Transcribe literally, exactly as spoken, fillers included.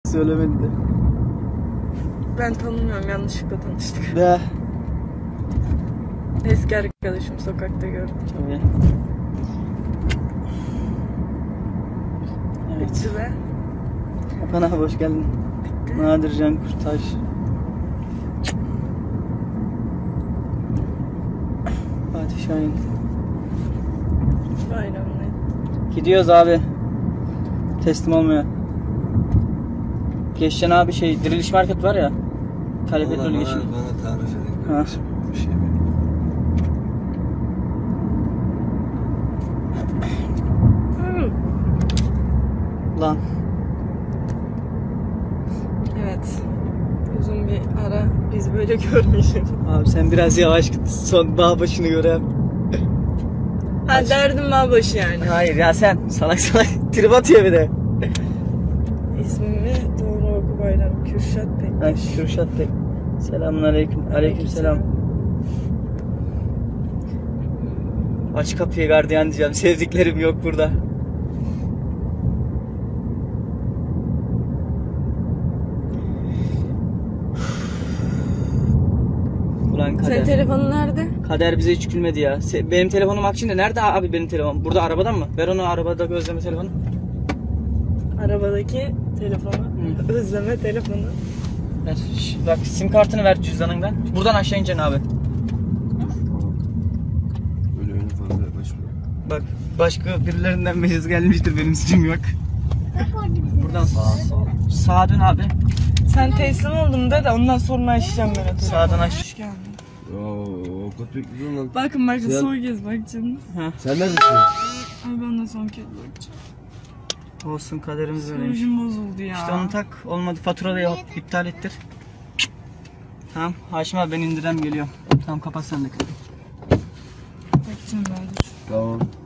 Söylemedi de. Ben tanımıyorum, yanlışlıkla tanıştık. De. Eski arkadaşım, sokakta gördüm. Tabii. Evet. Bitti be. Hakan abi hoş geldin. Bitti. Nadir Can Kurtaş. Fatih Şahin. Bayramlı. Gidiyoruz abi. Teslim olmaya. Geçen abi şey diriliş market var ya. Kale petrol geçiyor. Bana tarif edin. Ha. Bir şey Lan. Evet. Uzun bir ara biz böyle görmeyeceğiz. Abi sen biraz yavaş git. Son bağ başını göreyim. Ha derdim bağ başı yani. Hayır ya sen salak salak trip atıyor bir de. İsmimi doğru oku Bayram. Kürşat Ha, Pektaş. Kürşat Bey. Selamun aleyküm. Aleyküm selam. Aç kapıyı gardiyan diyeceğim. Sevdiklerim yok burada. Ulan kader. Senin telefonun nerede? Kader bize hiç gülmedi ya. Se- Benim telefonum Akçin'de. Nerede abi benim telefonum? Burada arabadan mı? Ver onu arabada gözleme telefonu. Arabadaki telefonu. Hı. Özleme telefonu. Ver. Şş, bak sim kartını ver cüzdanından. Buradan aşağı ineceksin abi. Böyle öyle fazla yaklaşmıyor. Bak başka birilerinden mesaj gelmiştir, benim suçum yok. Buradan sağa, sağa dön abi. Sen teslim oldum de de ondan sonra açacağım ben o telefonu. Sağdan aç. Hoş geldin. Oo, o kötü bekliyorum lan. Bakın bakın Sen- son kez bakacağım. Sen neredesin? Ay ben de son kez bakacağım. Olsun, kaderimiz böyleymiş. Psikolojim bozuldu ya. İşte onu tak, olmadı fatura da yap, iptal ettir. Tamam Haşim abi, ben indirem geliyorum. Tamam kapat sen de. Bakacağım ben dur. Tamam.